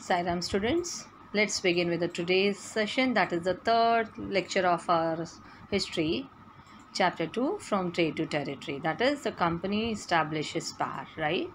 Sairam students, let's begin with today's session, that is the third lecture of our history, chapter 2, from trade to territory, that is the company establishes power, right?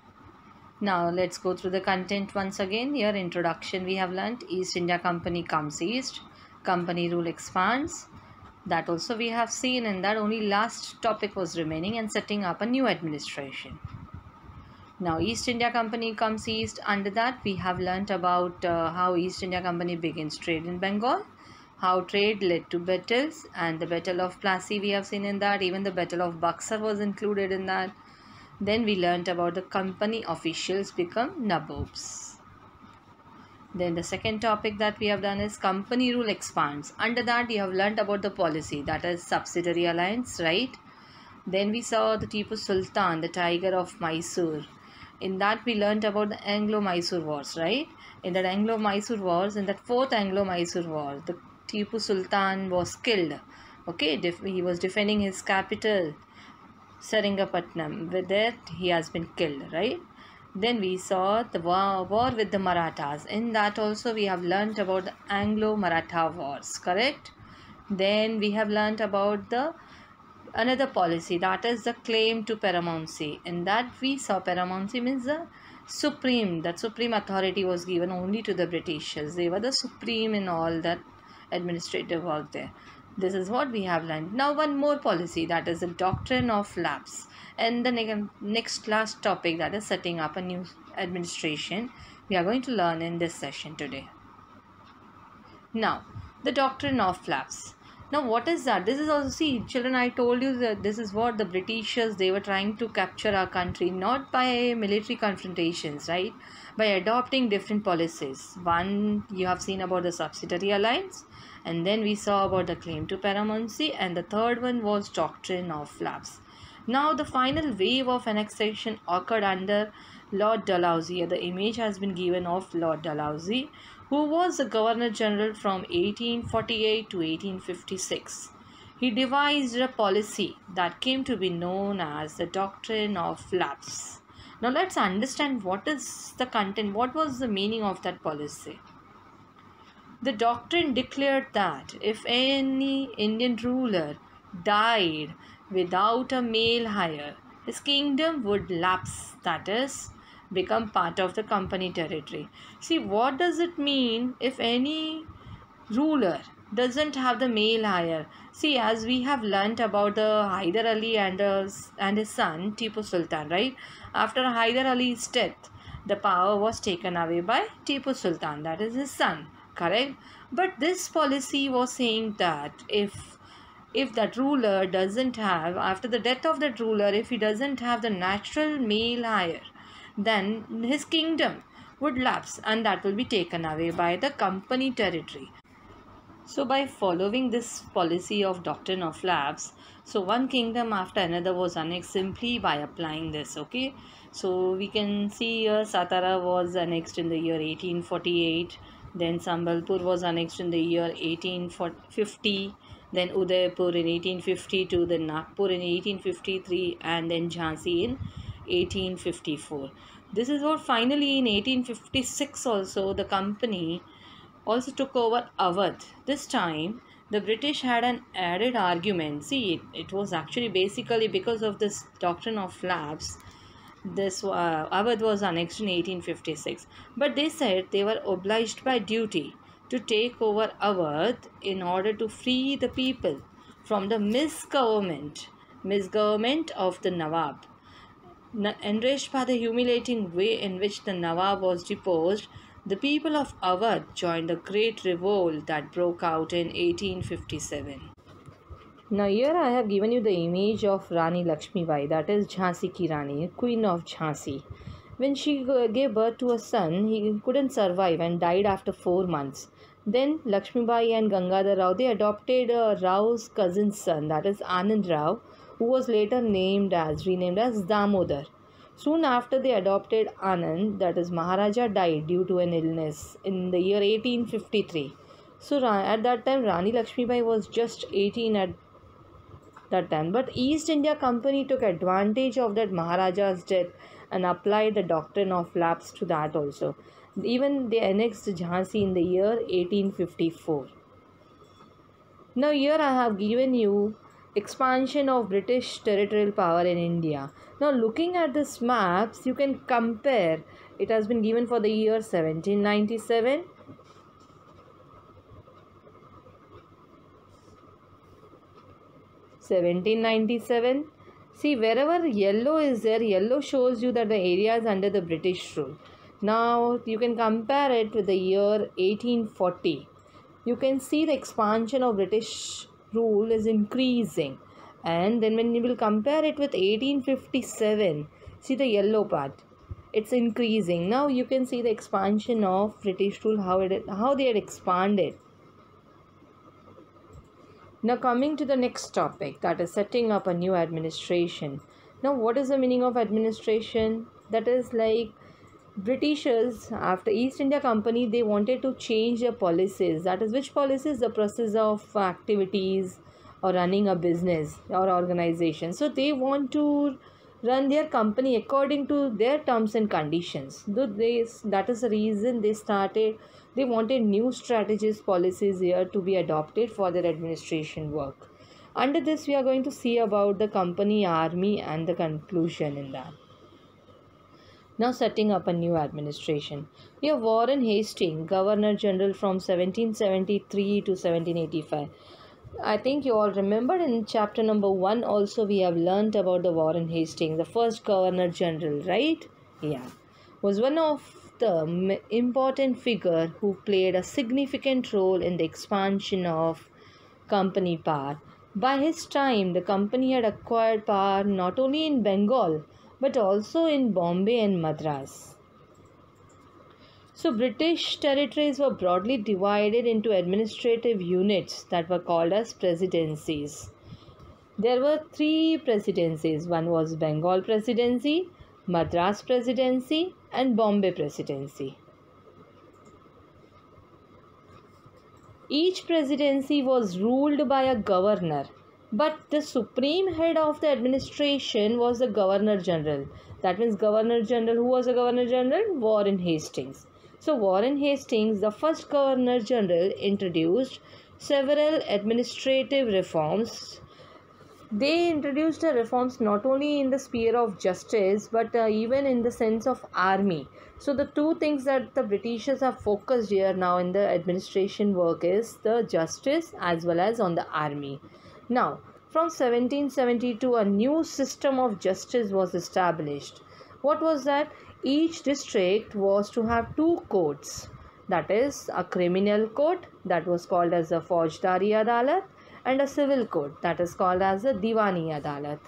Now let's go through the content once again. Here introduction we have learnt East India Company comes east, company rule expands, that also we have seen, and that only last topic was remaining, and setting up a new administration. Now East India Company comes east. Under that we have learnt about how East India Company begins trade in Bengal, how trade led to battles, and the Battle of Plassey we have seen in that. Even the Battle of Buxar was included in that. Then we learnt about the company officials become nabobs. Then the second topic that we have done is company rule expands. Under that we have learnt about the policy, that is subsidiary alliance, right? Then we saw the Tipu Sultan, the tiger of Mysore. In that we learnt about the Anglo-Mysore wars, right? In that Anglo-Mysore wars, in that fourth Anglo-Mysore war, the Tipu Sultan was killed. Okay, he was defending his capital, Seringapatnam. With that, he has been killed, right? Then we saw the war with the Marathas. In that also we have learnt about the Anglo-Maratha wars, correct? Then we have learnt about the another policy, that is the claim to paramountcy. In that we saw paramountcy means the supreme authority was given only to the Britishers. They were the supreme in all that administrative work there. This is what we have learned. Now one more policy, that is the doctrine of lapse, and the next last topic, that is setting up a new administration, we are going to learn in this session today. Now the doctrine of lapse. Now what is that? This is also, see children, I told you that this is what the Britishers, they were trying to capture our country, not by military confrontations, right? By adopting different policies. One you have seen about the subsidiary alliance, and then we saw about the claim to paramountcy, and the third one was doctrine of lapse. Now the final wave of annexation occurred under Lord Dalhousie. The image has been given of Lord Dalhousie, who was the Governor General from 1848 to 1856. He devised a policy that came to be known as the doctrine of lapse. Now let's understand what is the content, what was the meaning of that policy. The doctrine declared that if any Indian ruler died without a male heir, his kingdom would lapse, that is, become part of the company territory. See, what does it mean if any ruler doesn't have the male heir? See, as we have learnt about the Hyder Ali and his son Tipu Sultan, right? After Hyder Ali's death, the power was taken away by Tipu Sultan, that is his son, correct? But this policy was saying that if that ruler doesn't have, after the death of that ruler, if he doesn't have the natural male heir, then his kingdom would lapse, and that will be taken away by the company territory. So by following this policy of doctrine of lapse, so one kingdom after another was annexed simply by applying this. Okay, so we can see here Satara was annexed in the year 1848, then Sambalpur was annexed in the year 1850, then Udaipur in 1852, then Nagpur in 1853, and then Jhansi in 1854. This is what finally in 1856 also the company also took over Awadh. This time the British had an added argument. See, it was actually basically because of this doctrine of lapse, this Awadh was annexed in 1856, but they said they were obliged by duty to take over Awadh in order to free the people from the misgovernment of the Nawab. Enraged by the humiliating way in which the Nawab was deposed, the people of Awadh joined the great revolt that broke out in 1857. Now here I have given you the image of Rani Lakshmi Bai, that is Jhansi ki Rani, Queen of Jhansi. When she gave birth to a son, he couldn't survive and died after 4 months. Then Lakshmi Bai and Gangadhar Rao, they adopted Rao's cousin's son, that is Anand Rao, who was later renamed as Damodar. Soon after they adopted Anand, that is Maharaja died due to an illness in the year 1853. So at that time Rani Lakshmi Bai was just 18 at that time. But East India Company took advantage of that Maharaja's death and applied the doctrine of lapse to that also. Even they annexed Jhansi in the year 1854. Now here I have given you expansion of British territorial power in India. Now looking at this maps, you can compare. It has been given for the year 1797. See, wherever yellow is there, yellow shows you that the area is under the British rule. Now you can compare it with the year 1840. You can see the expansion of British rule is increasing, and then when you will compare it with 1857, see the yellow part, it's increasing. Now you can see the expansion of British rule, how they had expanded. Now coming to the next topic, that is setting up a new administration. Now what is the meaning of administration? That is like Britishers, after East India Company, they wanted to change their policies. That is, which policies? The process of activities or running a business or organization. So they want to run their company according to their terms and conditions. That is the reason they wanted new strategies, policies here to be adopted for their administration work. Under this, we are going to see about the company army and the conclusion in that. Now setting up a new administration. We have Warren Hastings, Governor General from 1773 to 1785. I think you all remember in chapter number 1 also we have learnt about the Warren Hastings, the first Governor General, right? Yeah. Was one of the important figure who played a significant role in the expansion of company power. By his time, the company had acquired power not only in Bengal but also in Bombay and Madras. So British territories were broadly divided into administrative units that were called as presidencies. There were 3 presidencies. One was Bengal Presidency, Madras Presidency and Bombay Presidency. Each presidency was ruled by a governor, but the supreme head of the administration was the Governor General. That means Governor General. Who was the Governor General? Warren Hastings. So Warren Hastings, the first Governor General, introduced several administrative reforms. They introduced the reforms not only in the sphere of justice but even in the sense of army. So the 2 things that the Britishers have focused here now in the administration work is the justice as well as on the army. Now, from 1772, a new system of justice was established. What was that? Each district was to have 2 courts. That is, a criminal court that was called as the Faujdari Adalat and a civil court that is called as the Diwani Adalat.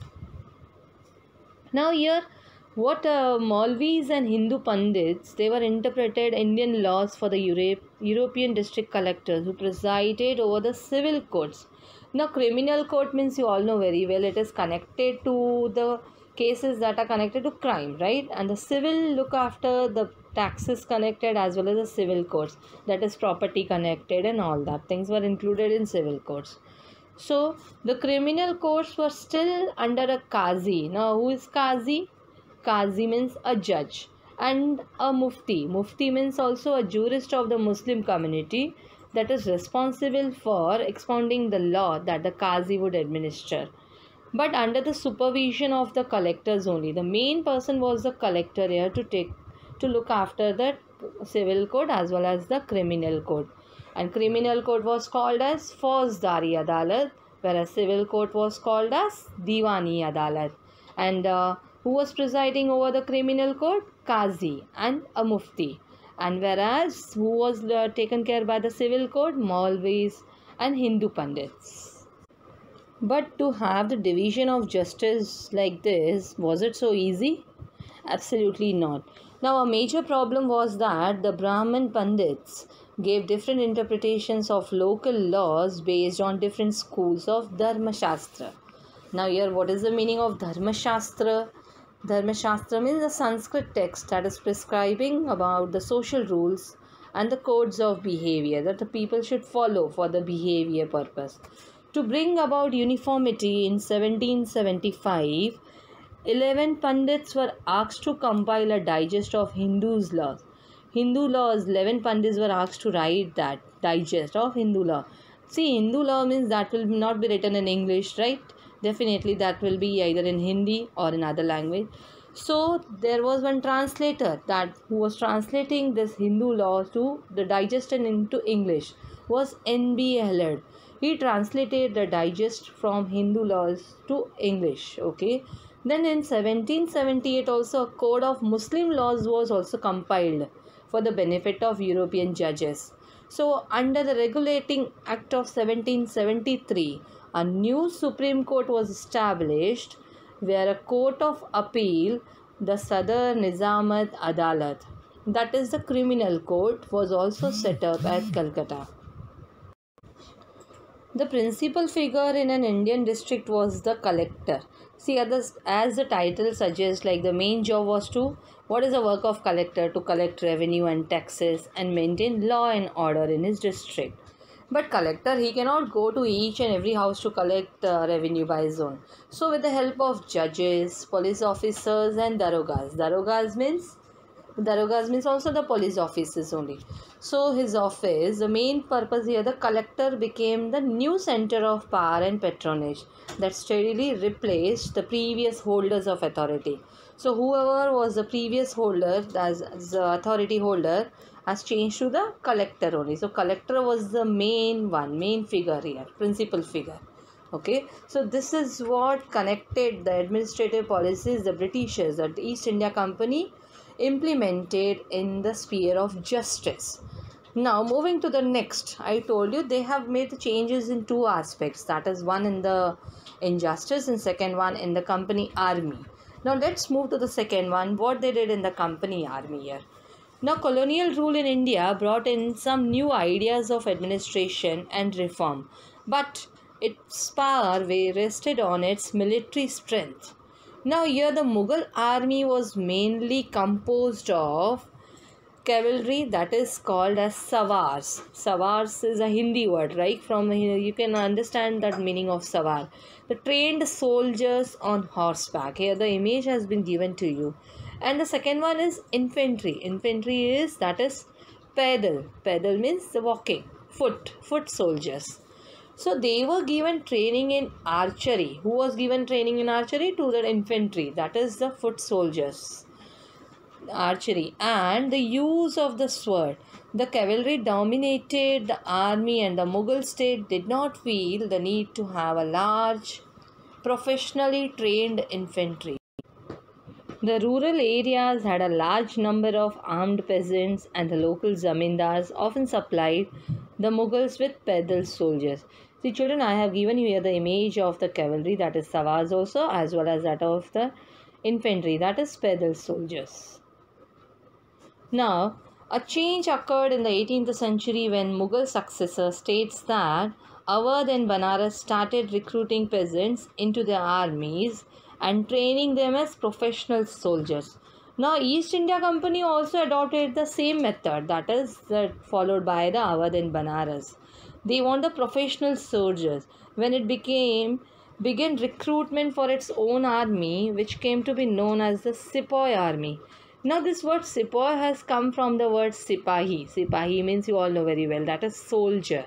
Now here, what Maulvis and Hindu Pandits, they were interpreted Indian laws for the European district collectors who presided over the civil courts. Now criminal court means you all know very well, it is connected to the cases that are connected to crime, right? And the civil look after the taxes connected as well as the civil courts, that is property connected and all that things were included in civil courts. So the criminal courts were still under a Qazi. Now who is Qazi? Qazi means a judge, and a Mufti. Mufti means also a jurist of the Muslim community that is responsible for expounding the law that the Qazi would administer, but under the supervision of the collectors only. The main person was the collector here to look after the civil code as well as the criminal code. And criminal code was called as Faujdari Adalat, whereas civil court was called as Diwani Adalat. And who was presiding over the criminal court? Qazi and a Mufti. And whereas who was taken care by the civil court? Maulvis and Hindu Pandits. But to have the division of justice like this, was it so easy? Absolutely not. Now a major problem was that the Brahmin Pandits gave different interpretations of local laws based on different schools of Dharma Shastra. Now here, what is the meaning of Dharma Shastra? Dharma Shastra means a Sanskrit text that is prescribing about the social rules and the codes of behavior that the people should follow for the behavior purpose. To bring about uniformity in 1775, 11 Pandits were asked to compile a digest of Hindu's laws. Hindu laws, 11 Pandits were asked to write that digest of Hindu law. See, Hindu law means that will not be written in English, right? Definitely that will be either in Hindi or in other language. So there was one translator that who was translating this Hindu law to the digest and into English was N.B. Hellard. He translated the digest from Hindu laws to English. Okay. Then in 1778 also a code of Muslim laws was also compiled for the benefit of European judges. So under the Regulating Act of 1773, a new Supreme Court was established where a court of appeal, the Sadar Nizamat Adalat, that is the criminal court, was also set up at Calcutta. The principal figure in an Indian district was the collector. See, as the title suggests, like the main job was to, what is the work of collector? To collect revenue and taxes and maintain law and order in his district. But collector, he cannot go to each and every house to collect revenue by his own. So with the help of judges, police officers and darogas. Darogas means also the police offices only. So his office, the main purpose here, the collector became the new center of power and patronage that steadily replaced the previous holders of authority. So whoever was the previous holder as the authority holder has changed to the collector only. So collector was the main figure here, principal figure. Okay, so this is what connected the administrative policies the Britishers, the East India Company, implemented in the sphere of justice. Now moving to the next, I told you they have made the changes in two aspects, that is one in the injustice and second one in the company army. Now let's move to the second one, what they did in the company army here. Now colonial rule in India brought in some new ideas of administration and reform, but its power rested on its military strength. Now here the Mughal army was mainly composed of cavalry, that is called as Sawars. Sawars is a Hindi word, right? From here you can understand that meaning of Sawar. The trained soldiers on horseback. Here the image has been given to you. And the second one is infantry. Infantry is, that is pedal. Pedal means the walking, foot soldiers. So they were given training in archery. Who was given training in archery? To the infantry, that is the foot soldiers. Archery and the use of the sword. The cavalry dominated the army and the Mughal state did not feel the need to have a large, professionally trained infantry. The rural areas had a large number of armed peasants and the local zamindars often supplied the Mughals with pedal soldiers. See children, I have given you here the image of the cavalry, that is Sawars also, as well as that of the infantry, that is pedal soldiers. Now, a change occurred in the 18th century when Mughal successor states that Awadh and Banaras started recruiting peasants into their armies and training them as professional soldiers. Now, East India Company also adopted the same method, that is followed by the Awadh and Banaras. They want the professional soldiers. When it began recruitment for its own army, which came to be known as the Sepoy army. Now this word Sepoy has come from the word Sipahi. Sipahi means, you all know very well, that is soldier.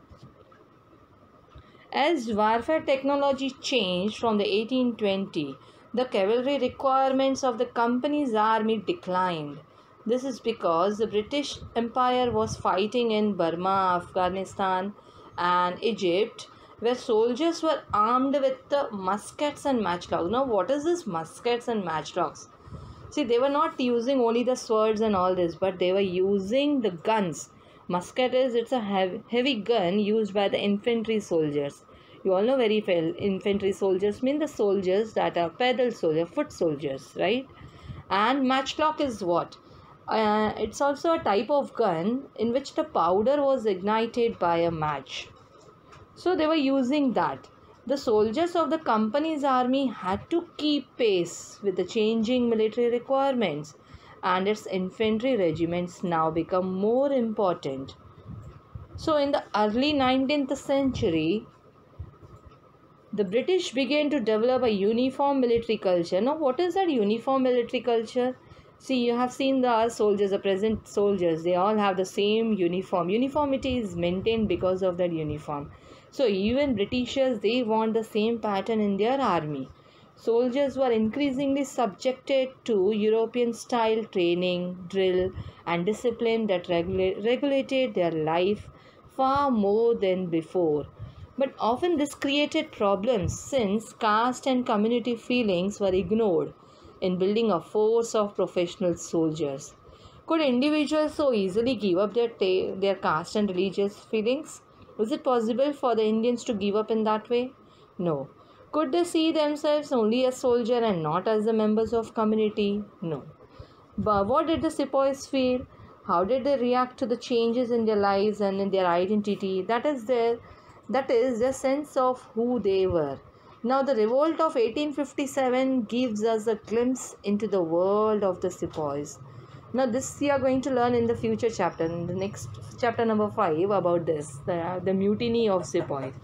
As warfare technology changed from the 1820, the cavalry requirements of the company's army declined. This is because the British Empire was fighting in Burma, Afghanistan and Egypt, where soldiers were armed with the muskets and matchlocks. Now what is this muskets and matchlocks? See, they were not using only the swords and all this, but they were using the guns. Musket is, it's a heavy gun used by the infantry soldiers. You all know very well, infantry soldiers mean the soldiers that are pedal soldiers, foot soldiers, right? And matchlock is what? It's also a type of gun in which the powder was ignited by a match. So they were using that. The soldiers of the company's army had to keep pace with the changing military requirements, and its infantry regiments now become more important. So in the early 19th century, The British began to develop a uniform military culture. Now, what is that uniform military culture? See, you have seen the soldiers, the present soldiers, they all have the same uniform. Uniformity is maintained because of that uniform. So, even Britishers, they want the same pattern in their army. Soldiers were increasingly subjected to European style training, drill, and discipline that regulated their life far more than before. But often this created problems since caste and community feelings were ignored in building a force of professional soldiers. Could individuals so easily give up their caste and religious feelings? Is it possible for the Indians to give up in that way? No. Could they see themselves only as soldier and not as the members of community? No. But what did the sepoys feel? How did they react to the changes in their lives and in their identity? That is their sense of who they were. Now the revolt of 1857 gives us a glimpse into the world of the sepoys. Now this we are going to learn in the future chapter, in the next chapter number 5, about this, the mutiny of sepoys.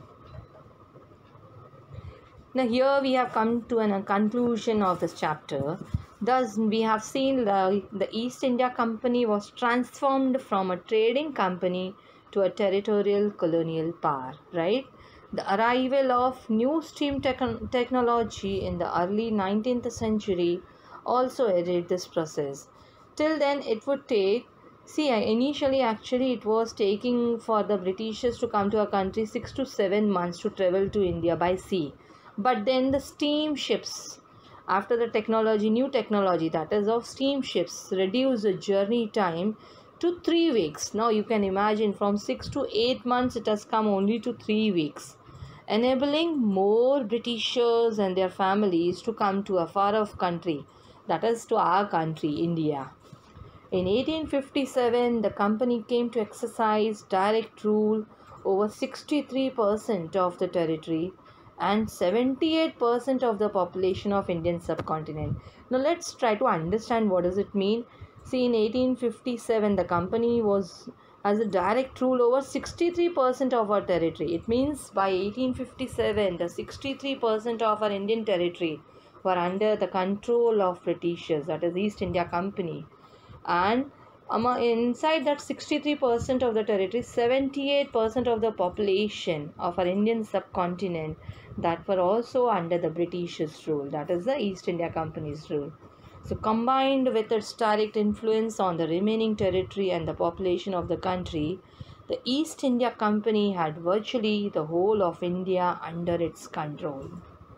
Now here we have come to a conclusion of this chapter. Thus we have seen the East India Company was transformed from a trading company to a territorial colonial power, right? The arrival of new steam technology in the early 19th century also aided this process. Till then it would take, initially actually it was taking for the Britishers to come to our country 6 to 7 months to travel to India by sea. But then the steamships, after the new technology that is of steamships, reduced the journey time to 3 weeks. Now you can imagine from 6 to 8 months it has come only to 3 weeks, enabling more Britishers and their families to come to a far off country, that is to our country, India. In 1857, the company came to exercise direct rule over 63% of the territory and 78% of the population of Indian subcontinent. Now let's try to understand what does it mean. See, in 1857, the company has a direct rule over 63% of our territory. It means by 1857, the 63% of our Indian territory were under the control of Britishers, that is East India Company. And inside that 63% of the territory, 78% of the population of our Indian subcontinent that were also under the British's rule, that is the East India Company's rule. So combined with its direct influence on the remaining territory and the population of the country, the East India Company had virtually the whole of India under its control.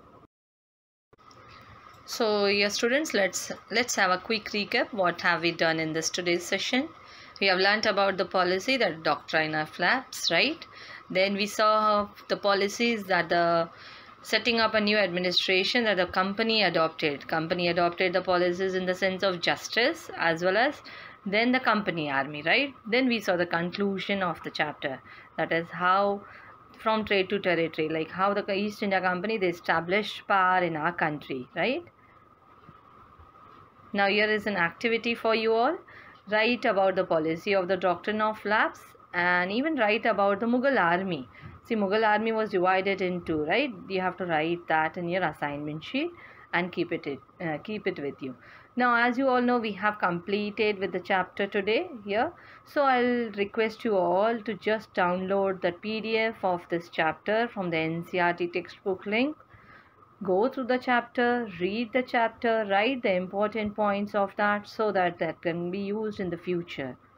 So yes students, let's have a quick recap. What have we done in this today's session? We have learnt about the policy, that doctrine of lapse, right? Then we saw the policies that the setting up a new administration that the company adopted. Company adopted the policies in the sense of justice as well as then the company army, right? Then we saw the conclusion of the chapter, that is how from trade to territory, like how the East India Company, they established power in our country, right? Now here is an activity for you all. Write about the policy of the doctrine of lapse and even write about the Mughal army. See, Mughal army was divided in two, right? You have to write that in your assignment sheet and keep it with you. Now, as you all know, we have completed with the chapter today here. So, I'll request you all to just download the PDF of this chapter from the NCERT textbook link. Go through the chapter, read the chapter, write the important points of that so that can be used in the future.